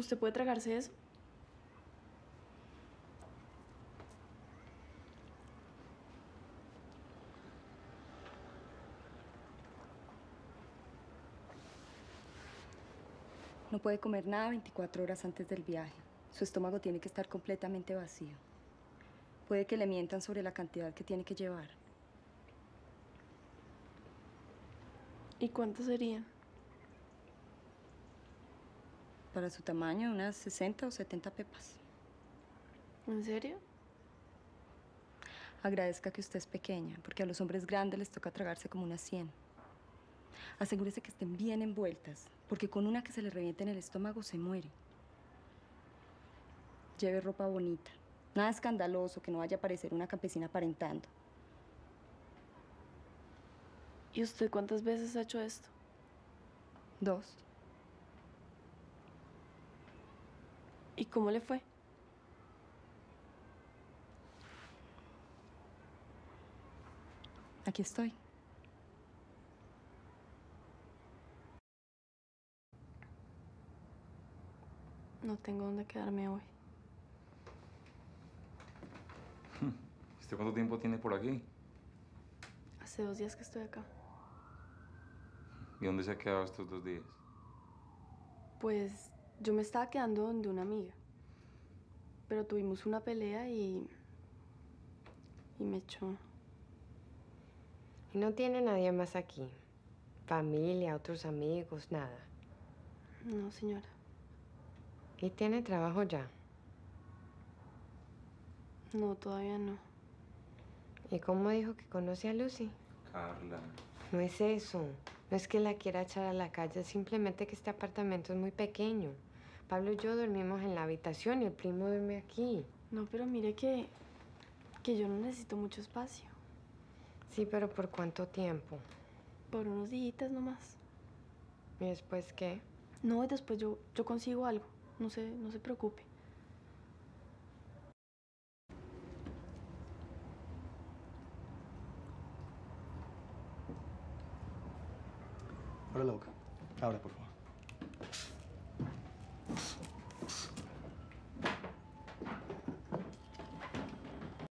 ¿Usted puede tragarse eso? No puede comer nada 24 horas antes del viaje. Su estómago tiene que estar completamente vacío. Puede que le mientan sobre la cantidad que tiene que llevar. ¿Y cuánto serían? Para su tamaño, unas 60 o 70 pepas. ¿En serio? Agradezca que usted es pequeña, porque a los hombres grandes les toca tragarse como unas 100. Asegúrese que estén bien envueltas, porque con una que se le reviente en el estómago se muere. Lleve ropa bonita. Nada escandaloso, que no vaya a parecer una campesina aparentando. ¿Y usted cuántas veces ha hecho esto? 2. ¿Y cómo le fue? Aquí estoy. No tengo dónde quedarme hoy. ¿Usted cuánto tiempo tiene por aquí? Hace 2 días que estoy acá. ¿Y dónde se ha quedado estos 2 días? Pues yo me estaba quedando donde una amiga. Pero tuvimos una pelea y me echó. Y no tiene nadie más aquí. Familia, otros amigos, nada. No, señora. ¿Y tiene trabajo ya? No, todavía no. ¿Y cómo dijo que conoce a Lucy? Carla. No es eso. No es que la quiera echar a la calle, es simplemente que este apartamento es muy pequeño. Pablo y yo dormimos en la habitación y el primo duerme aquí. No, pero mire que yo no necesito mucho espacio. Sí, pero ¿por cuánto tiempo? Por unos días nomás. ¿Y después qué? No, y después yo consigo algo. No se preocupe. Ahora la boca. Ahora, por favor.